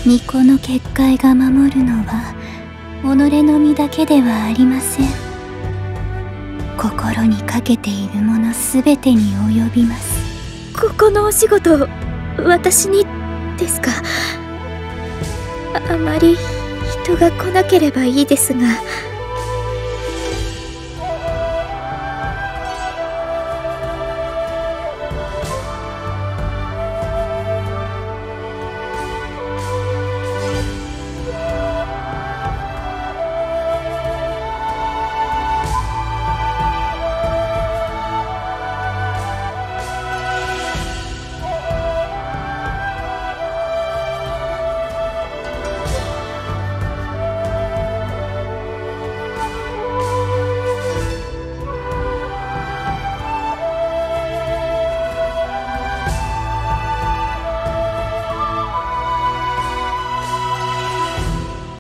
巫女の結界が守るのは己の身だけではありません。心にかけているものすべてに及びます。 ここのお仕事、私にですか？あまり人が来なければいいですが。